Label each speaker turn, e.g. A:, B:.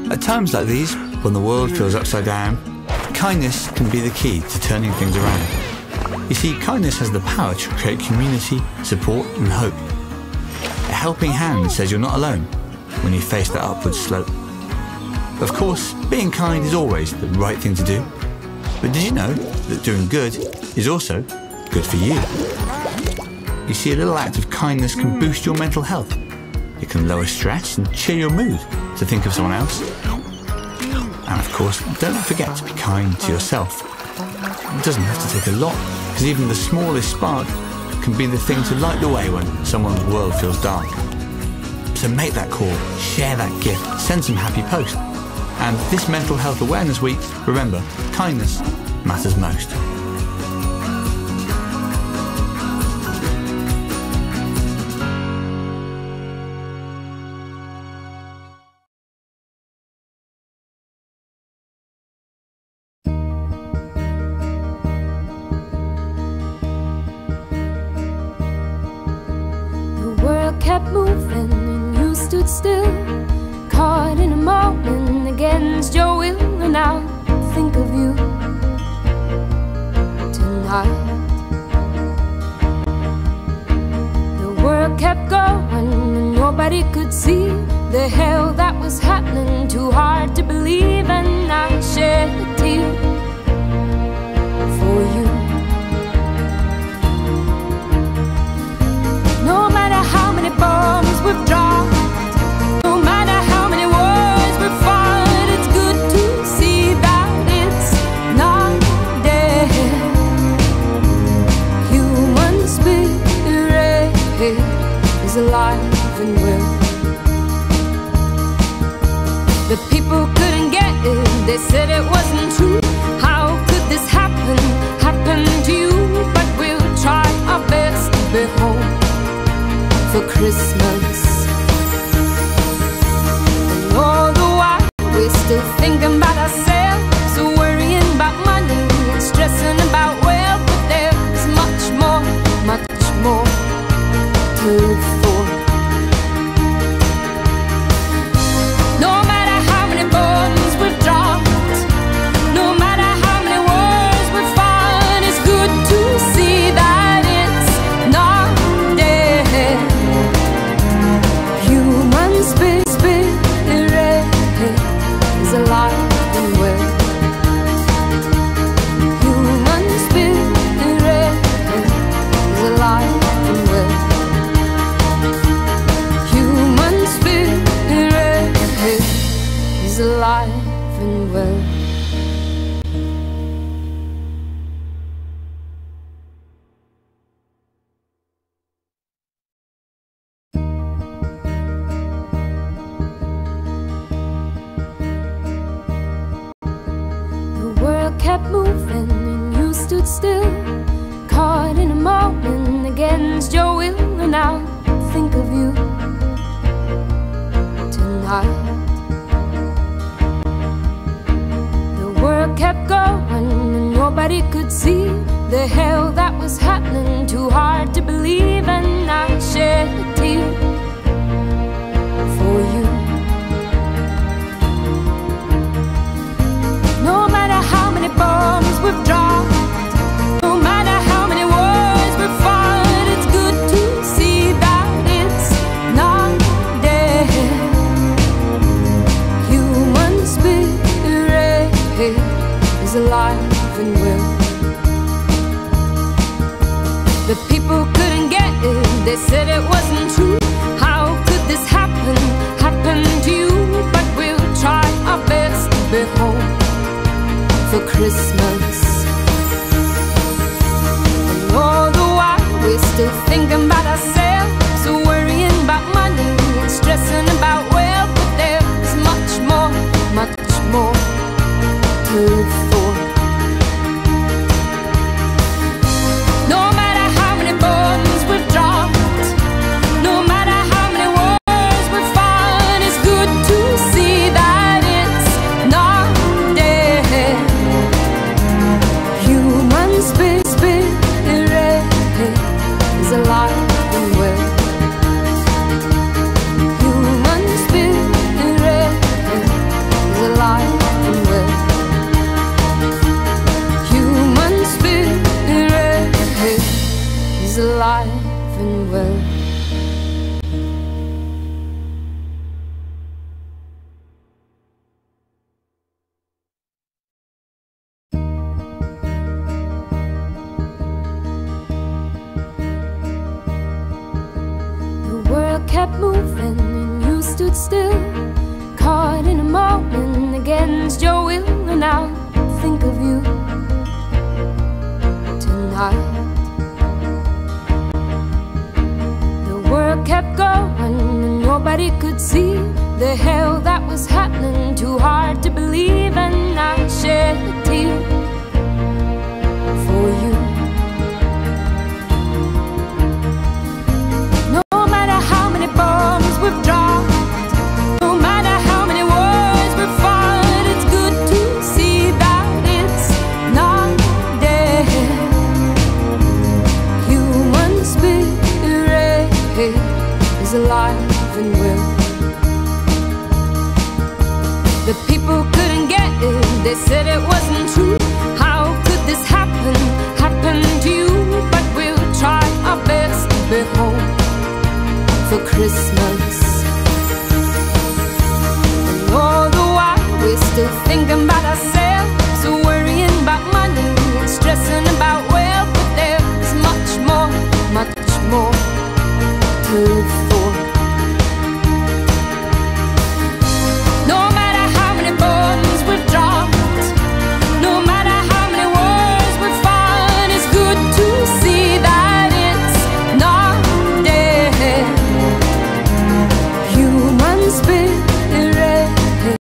A: At times like these, when the world feels upside down, kindness can be the key to turning things around. You see, kindness has the power to create community, support and hope. A helping hand says you're not alone when you face that upward slope. Of course, being kind is always the right thing to do. But did you know that doing good is also good for you? You see, a little act of kindness can boost your mental health. It can lower stress and cheer your mood to think of someone else. And of course, don't forget to be kind to yourself. It doesn't have to take a lot, because even the smallest spark can be the thing to light the way when someone's world feels dark. So make that call, share that gift, send some happy posts. And this Mental Health Awareness Week, remember, kindness matters most.
B: The world kept moving and you stood still, caught in a moment against your will, and I'll think of you tonight. The world kept going and nobody could see the hell that was happening, too hard to believe, and I shed a tear for you. No matter how many bombs we've dropped, no matter how many wars we've fought, it's good to see that it's not dead. Human spirit is alive and well. The people couldn't get it, they said it wasn't true. How could this happen to you? But we'll try our best to be home for Christmas. And all the while we're still thinking about ourselves, so worrying about money and stressing about wealth. But there's much more to live for. No matter how many bombs we've dropped, no matter how many wars we've fought, it's good to see that it's not dead. Human spirit is alive and well. Human spirit is alive and well. Human spirit is alive and well. The world kept moving and you stood still, caught in a moment against your will, and I'll think of you tonight. The world kept going and nobody could see the hell that was happening, too hard to believe, and I shed a tear for you. No matter how many bombs we've dropped, no matter how many wars we've fought, it's good to see that it's not dead. Human spirit is alive and well. The people couldn't get it, they said it wasn't true. How could this happen to you? But we'll try our best to be home for Christmas. And all the while we're still thinking about ourselves, so worrying about money and stressing about wealth. But there's much more to live for. No matter how many bombs we've dropped, no matter how many wars we've fought, it's good to see that it's not dead. Human spirit is alive and well. Human spirit kept moving and you stood still, caught in a moment against your will. And I'll think of you tonight. The world kept going and nobody could see the hell that was happening, too hard to believe. And I